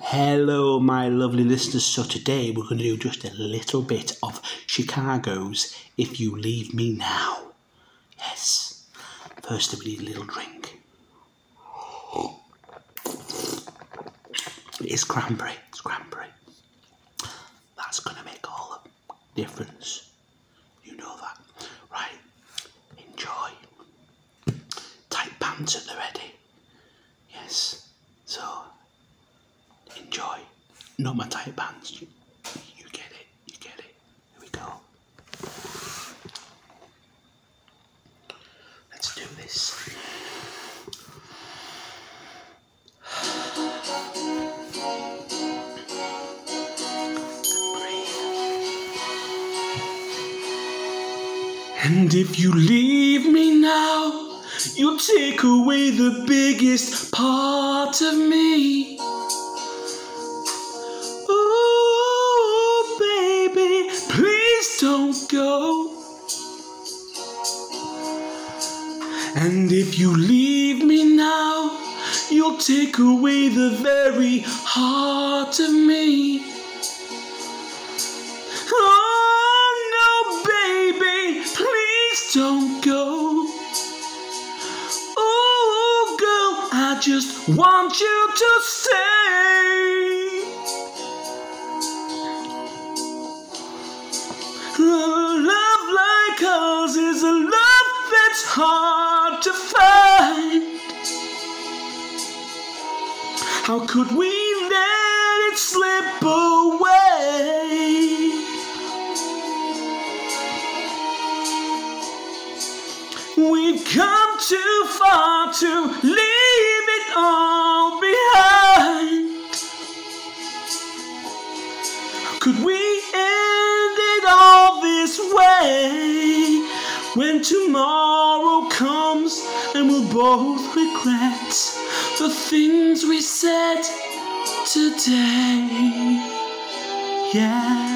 Hello my lovely listeners, so today we're going to do just a little bit of Chicago's If You Leave Me Now. Yes, first we need a little drink. It's cranberry, That's going to make all the difference. You know that. Right, enjoy. Tight pants at the ready. Yes, so enjoy. Not my tight pants. You get it. Here we go. Let's do this. And if you leave me now, you'll take away the biggest part of me. Oh, baby, please don't go. And if you leave me now, you'll take away the very heart of me. Don't go. Oh, girl, I just want you to stay. A love like ours is a love that's hard to find. How could we let it slip away? We've come too far to leave it all behind. Could we end it all this way? When tomorrow comes and we'll both regret the things we said today. Yeah.